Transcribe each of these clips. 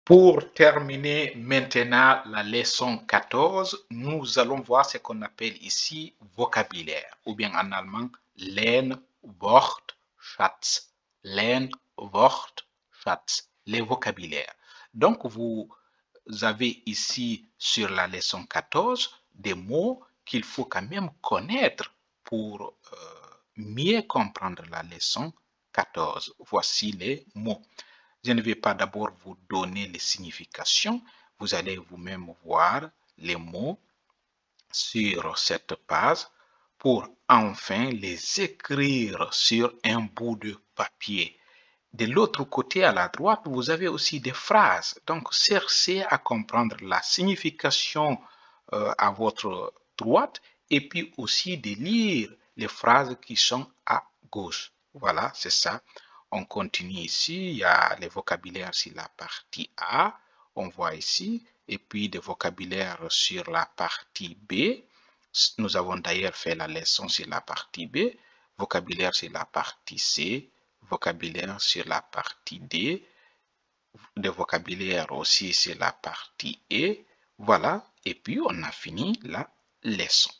Pour terminer maintenant la leçon 14, nous allons voir ce qu'on appelle ici vocabulaire, ou bien en allemand Len, Wort, Schatz. Len, Wort, Schatz. Les vocabulaires. Donc, vous avez ici sur la leçon 14 des mots qu'il faut quand même connaître pour mieux comprendre la leçon 14. Voici les mots. Je ne vais pas d'abord vous donner les significations. Vous allez vous-même voir les mots sur cette page pour enfin les écrire sur un bout de papier. De l'autre côté, à la droite, vous avez aussi des phrases. Donc, cherchez à comprendre la signification à votre droite et puis aussi de lire les phrases qui sont à gauche. Voilà, c'est ça. On continue ici. Il y a les vocabulaires sur la partie A. On voit ici. Et puis des vocabulaires sur la partie B. Nous avons d'ailleurs fait la leçon sur la partie B. Vocabulaire sur la partie C. Vocabulaire sur la partie D, des vocabulaires aussi sur la partie E. Voilà, et puis on a fini la leçon.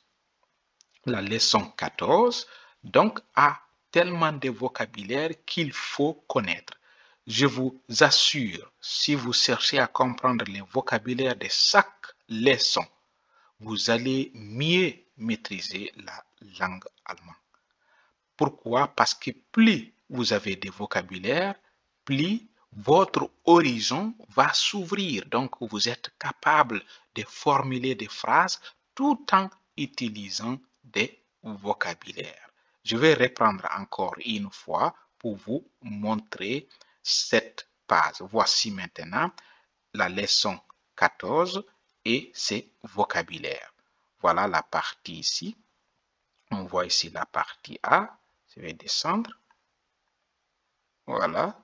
La leçon 14, donc, a tellement de vocabulaire qu'il faut connaître. Je vous assure, si vous cherchez à comprendre les vocabulaires de chaque leçon, vous allez mieux maîtriser la langue allemande. Pourquoi? Parce que plus vous avez des vocabulaires, plus votre horizon va s'ouvrir. Donc, vous êtes capable de formuler des phrases tout en utilisant des vocabulaires. Je vais reprendre encore une fois pour vous montrer cette page. Voici maintenant la leçon 14 et ses vocabulaires. Voilà la partie ici. On voit ici la partie A. Je vais descendre. Voilà.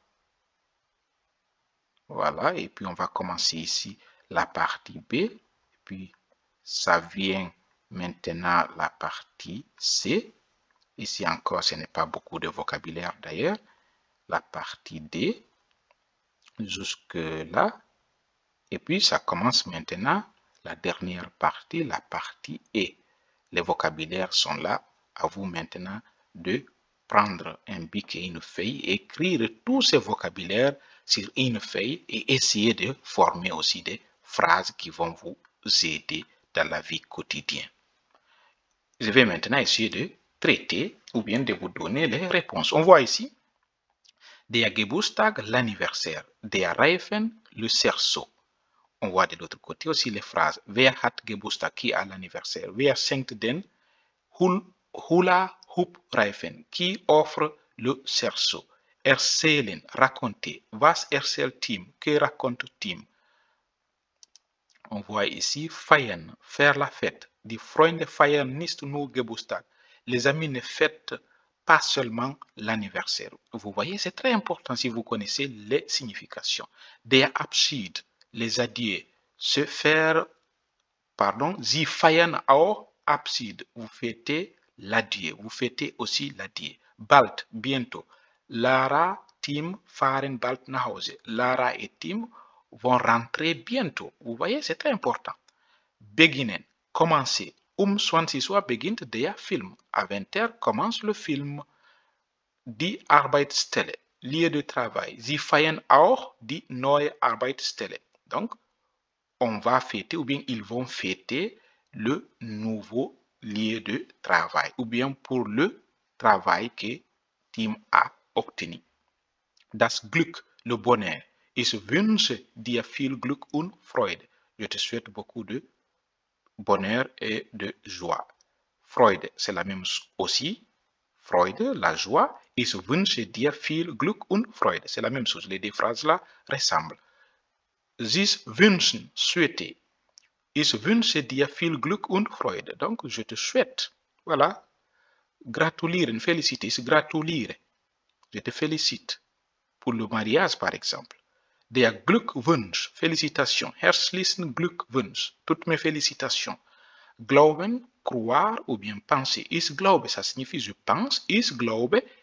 Voilà. Et puis, on va commencer ici la partie B. Et puis, ça vient maintenant la partie C. Ici encore, ce n'est pas beaucoup de vocabulaire d'ailleurs. La partie D. Jusque là. Et puis, ça commence maintenant la dernière partie, la partie E. Les vocabulaires sont là. À vous maintenant de prendre un bic et une feuille, écrire tous ces vocabulaires sur une feuille et essayer de former aussi des phrases qui vont vous aider dans la vie quotidienne. Je vais maintenant essayer de traiter ou bien de vous donner les réponses. On voit ici Der Geburtstag, l'anniversaire. Der Reifen, le cerceau. On voit de l'autre côté aussi les phrases. Wer hat Geburtstag, qui a l'anniversaire? Wer schenkt den Hula Hoop Reifen, qui offre le cerceau? Erzählen, raconter. Was erzählt Tim? Que raconte Tim? On voit ici feiern, faire la fête. Die Freunde feiern nicht nur Geburtstag. Les amis ne fêtent pas seulement l'anniversaire. Vous voyez, c'est très important si vous connaissez les significations. Der Abschied, les adieux. Se faire, pardon, Sie feiern auch Abschied. Vous fêtez l'adieu. Vous fêtez aussi l'adieu. Bald, bientôt. Lara, Tim fahren bald nach Hause. Lara et Tim vont rentrer bientôt. Vous voyez, c'est très important. Beginnen, commencer. 20 Uhr beginnt der Film. À 20h commence le film. Die Arbeitsstelle, lieu de travail. Sie feiern auch die neue Arbeitsstelle. Donc, on va fêter ou bien ils vont fêter le nouveau lieu de travail ou bien pour le travail que Tim a obtenu. Das Glück, le bonheur. Ich wünsche dir viel Glück und Freude. Je te souhaite beaucoup de bonheur et de joie. Freude, c'est la même aussi. Freude, la joie. Ich wünsche dir viel Glück und Freude. C'est la même chose. Les deux phrases-là ressemblent. Sie wünschen, souhaiter. Ich wünsche dir viel Glück und Freude. Donc, je te souhaite. Voilà. Gratulieren, féliciter. Ich gratuliere. Je te félicite. Pour le mariage, par exemple. Der Glückwunsch, félicitations. Herzlichen Glückwunsch. Toutes mes félicitations. Glauben, croire ou bien penser. Ich glaube, ça signifie je pense. Ich glaube,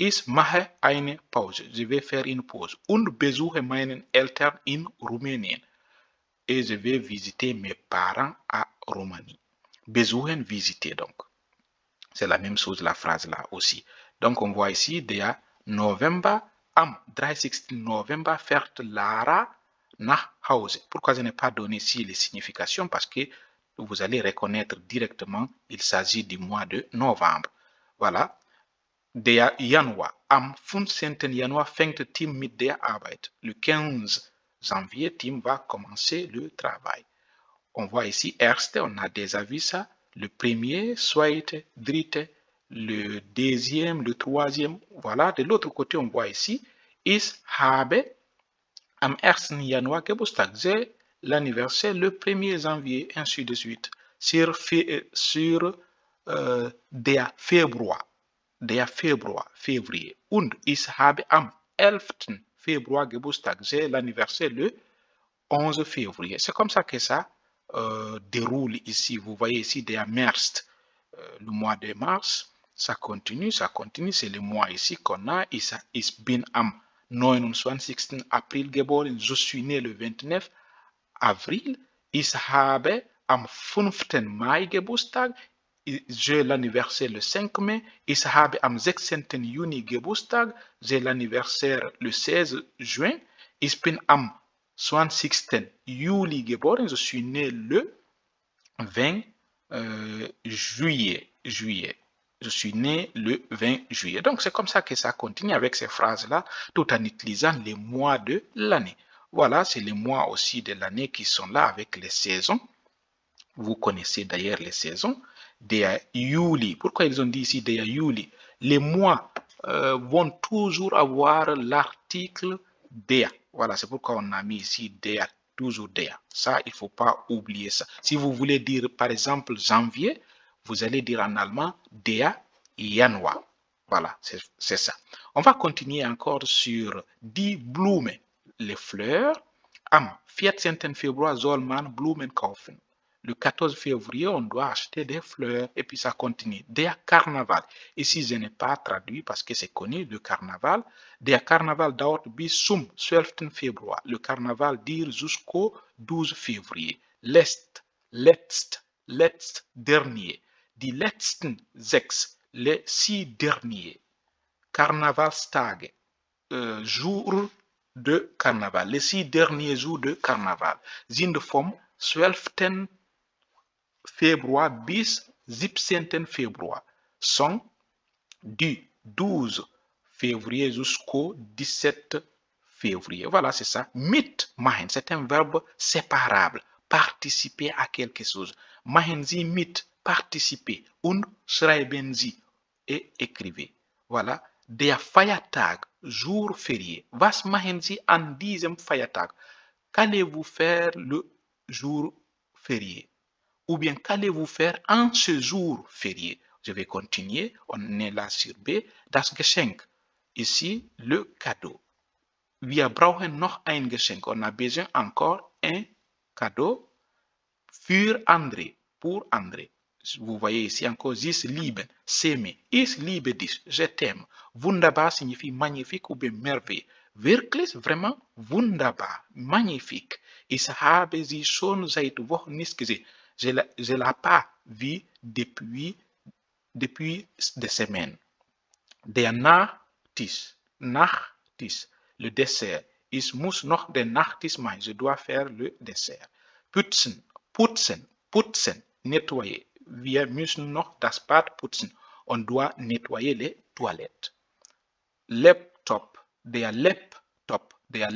Ich mache eine Pause. Je vais faire une pause. Und besuche meinen Eltern in Rumänien. Et je vais visiter mes parents à Roumanie. Besuchen, visiter donc. C'est la même chose la phrase là aussi. Donc on voit ici, der November, am 30. November fährt Lara nach Hause. Pourquoi je n'ai pas donné ici les significations? Parce que vous allez reconnaître directement, il s'agit du mois de novembre. Voilà. Der Januar. Am 15. Januar fängt Tim mit der Arbeit. Le 15 janvier, Tim va commencer le travail. On voit ici, erste, on a déjà vu ça. Le premier, zweite, dritte, le deuxième, le troisième. Voilà, de l'autre côté, on voit ici, ich habe am 1. Januar Geburtstag. J'ai l'anniversaire le 1er janvier, ainsi de suite. Sur der Februar. Der Februar, février. Und ich habe am 11. Februar Geburtstag. J'ai l'anniversaire le 11 février. C'est comme ça que ça déroule ici. Vous voyez ici der März, le mois de mars. Ça continue. C'est le mois ici qu'on a. Ich bin am 29. April geboren. Je suis né le 29 avril. Ich habe am 5. Mai Geburtstag. J'ai l'anniversaire le 5 mai. Ich habe am 16. Juni Geburtstag. J'ai l'anniversaire le 16 juin. Ich bin am 20. Juli geboren. Je suis né le 20 juillet. Je suis né le 20 juillet. Donc, c'est comme ça que ça continue avec ces phrases-là, tout en utilisant les mois de l'année. Voilà, c'est les mois aussi de l'année qui sont là avec les saisons. Vous connaissez d'ailleurs les saisons. Der Juli. Pourquoi ils ont dit ici der Juli? Les mois vont toujours avoir l'article der. Voilà, c'est pourquoi on a mis ici der, toujours der. Ça, il ne faut pas oublier ça. Si vous voulez dire, par exemple, janvier, vous allez dire en allemand der Januar. Voilà, c'est ça. On va continuer encore sur die Blume, les fleurs. Am 14. Februar soll man Blumen kaufen. Le 14 février, on doit acheter des fleurs et puis ça continue. Der Carnaval. Ici, je n'ai pas traduit parce que c'est connu, le carnaval. Der Carnaval dauert bis zum 12. Februar. Le carnaval dure jusqu'au 12 février. Letzt, dernier. Die letzten 6, les 6 derniers. Karnevalstage, jours de carnaval. Les 6 derniers jours de carnaval sind vom 12. Februar bis 17. Februar sont du 12 février jusqu'au 17 février. Voilà, c'est ça. Mitmachen, c'est un verbe séparable. Participer à quelque chose. Machen Sie mit, participer. Und schreiben Sie, et écrivez. Voilà. Der Feiertag, jour férié. Was machen Sie an diesem Feiertag? Qu'allez-vous faire le jour férié? Ou bien qu'allez-vous faire en ce jour férié? Je vais continuer. On est là sur B. Das Geschenk. Ici, le cadeau. Wir brauchen noch ein Geschenk. On a besoin encore un cadeau für André. Pour André. Vous voyez ici encore, ich liebe, s'aimer. Ich liebe dich, je t'aime. Wunderbar signifie magnifique ou bien merveilleux. Wirklich, vraiment, wunderbar, magnifique. Ich habe sie schon seit Wochen nicht gesehen. Je l'ai pas vu depuis des semaines. Der Nachtisch, le dessert. Ich muss noch den Nachtisch machen. Je dois faire le dessert. Putzen, nettoyer. Wir müssen noch das Bad putzen. On doit nettoyer les toilettes. Laptop, der Laptop.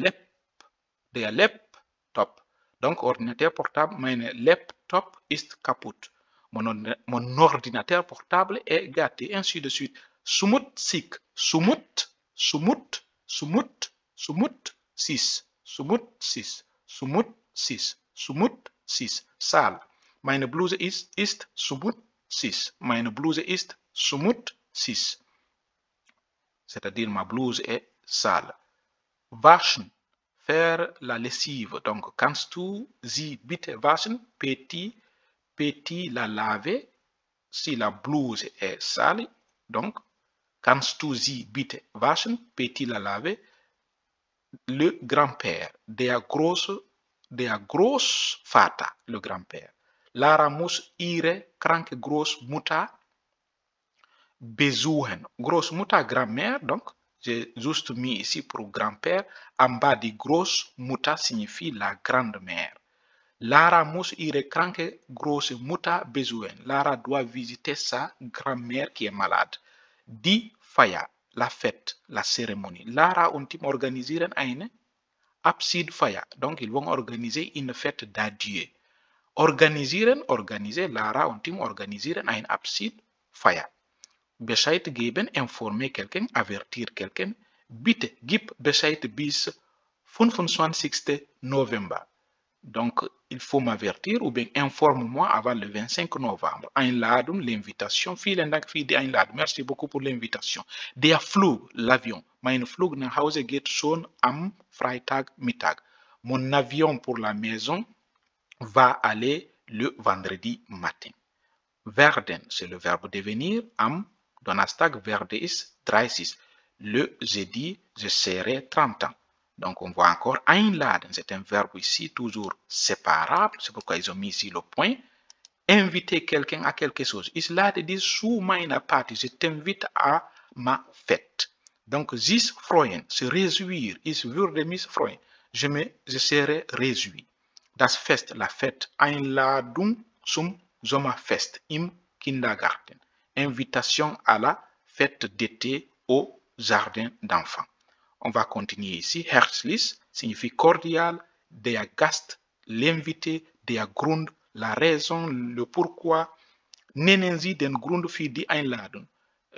Donc, ordinateur portable, mein Laptop ist kaputt. Mon ordinateur portable est gâté, ainsi de suite. Schmutzig, sale. Meine Bluse ist schmutzig. Meine Bluse ist schmutzig. C'est-à-dire ma blouse est sale. Waschen, faire la lessive. Donc, kannst du sie bitte waschen? Peux-tu la laver? Si la blouse est sale, donc, Kannst du sie bitte waschen? Peut-il la laver? Le grand-père, der Großvater, le grand-père. Lara muss ihre kranke Großmutter besuchen. Großmutter, grand-mère, donc j'ai juste mis ici pour grand-père. En bas de Großmutter signifie la grande-mère. Lara muss ihre kranke Großmutter besuchen. Lara doit visiter sa grand-mère qui est malade. Die Feier, la fête, la cérémonie. Lara und Tim organisieren eine Abschiedfeier. Donc, ils vont organiser une fête d'adieu. Organiser, Lara und Tim organisieren eine Abschiedfeier. Bescheid geben, informer quelqu'un, avertir quelqu'un. Bitte, gib Bescheid bis 25. November. Donc, il faut m'avertir ou bien informe-moi avant le 25 novembre. Einladung, l'invitation. Vielen Dank für die Einladung. Merci beaucoup pour l'invitation. Der Flug, l'avion. Mein Flug nach Hause geht schon am Freitagmittag. Mon avion pour la maison va aller le vendredi matin. Werden, c'est le verbe devenir. Am Donnerstag werde ich 30. Le jeudi, je serai 30 ans. Donc, on voit encore einladen. C'est un verbe ici, toujours séparable. C'est pourquoi ils ont mis ici le point. Inviter quelqu'un à quelque chose. Ich lade dich zu meiner Party. Je t'invite à ma fête. Donc, sich freuen, se réjouir. Ich würde mich freuen. Je serai réjoui. Das Fest, la fête. Einladung zum Sommerfest im Kindergarten. Invitation à la fête d'été au jardin d'enfants. On va continuer ici. Herzlich signifie cordial, der Gast, l'invité, der Grund, la raison, le pourquoi. Nennen Sie den Grund für die Einladung.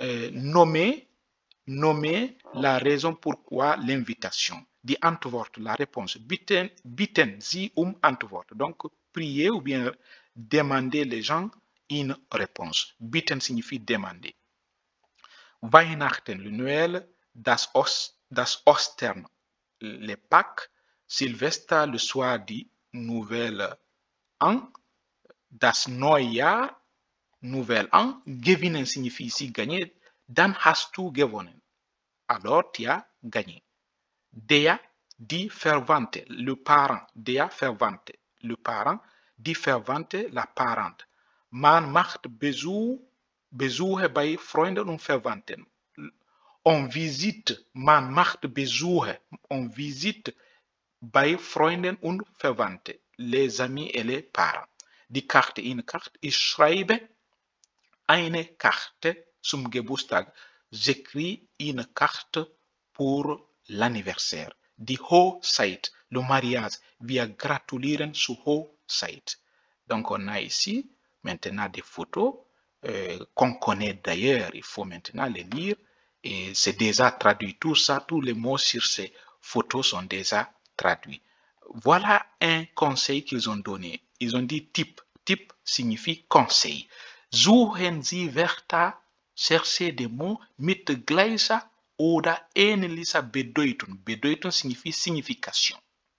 Nommer la raison pourquoi l'invitation. Die Antwort, la réponse. Bitten Sie Antwort. Donc, prier ou bien demander les gens une réponse. Bitten signifie demander. Weihnachten, le Noël, das Ostern, les Pâques, Sylvester, le soir du Nouvel An, das Neujahr, Nouvel An, gewinnen signifie ici gagner, dann hast du gewonnen. Alors tu as gagné. Der, die Verwandte, le parent, der Verwandte, le parent, die Verwandte, la parente. Man macht Besuche bei Freunden und Verwandten. On visite, man macht Besuche, on visite bei Freunden und Verwandten, les amis et les parents. Die Karte, une carte, ich schreibe eine Karte zum Geburtstag. J'écris une carte pour l'anniversaire. Die Hochzeit, le mariage, wir gratulieren zur Hochzeit. Donc on a ici maintenant des photos qu'on connaît d'ailleurs, il faut maintenant les lire. Et c'est déjà traduit. Tout ça, tous les mots sur ces photos sont déjà traduits. Voilà un conseil qu'ils ont donné. Ils ont dit type. Type signifie conseil. Suchen Sie Wörter, cherchez des mots mit gleicher oder ähnlicher Bedeutung. Bedeutung signifie signification.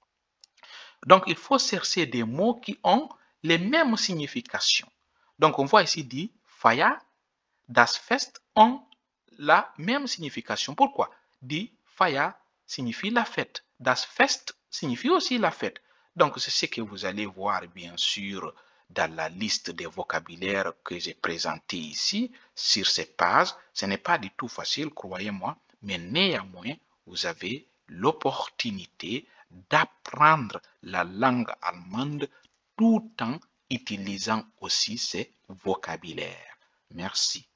Donc, il faut chercher des mots qui ont les mêmes significations. Donc, on voit ici dit Feier, das Fest ont la même signification. Pourquoi? Die Feier signifie la fête. Das Fest signifie aussi la fête. Donc, c'est ce que vous allez voir, bien sûr, dans la liste des vocabulaires que j'ai présenté ici, sur ces pages. Ce n'est pas du tout facile, croyez-moi, mais néanmoins, vous avez l'opportunité d'apprendre la langue allemande tout en utilisant aussi ces vocabulaires. Merci.